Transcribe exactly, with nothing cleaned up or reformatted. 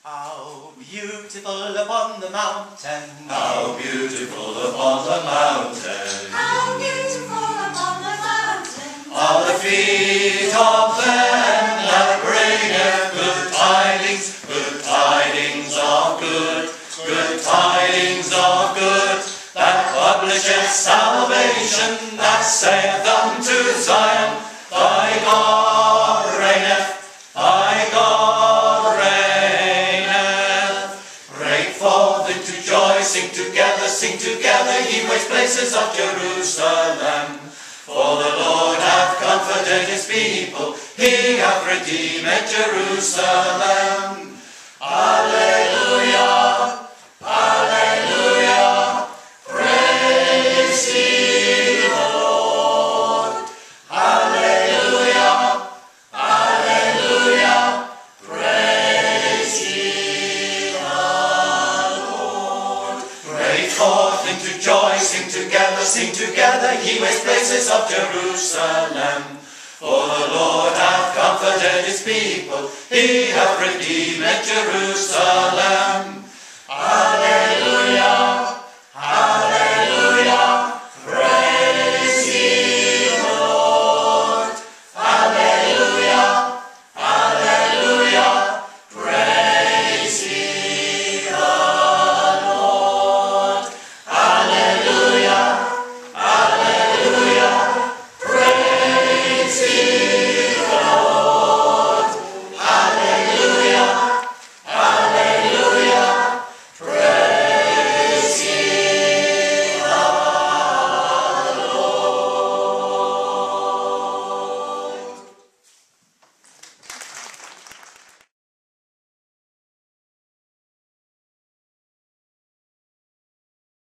How beautiful upon the mountain, how beautiful upon the mountain, how beautiful upon the mountain, are the feet of them that bringeth good tidings, good tidings of good, good tidings of good, that publisheth salvation, that saith unto Zion, thy God reigneth, thy God reigneth. Break forth into joy, sing together, sing together, ye waste places of Jerusalem. For the Lord hath comforted his people, he hath redeemed Jerusalem. Alleluia, alleluia, praise ye the Lord. Alleluia, alleluia, praise ye the Lord. Break forth into joy, sing together, sing together, ye waste places of Jerusalem. For the Lord hath comforted his people, he hath redeemed Jerusalem. Alleluia.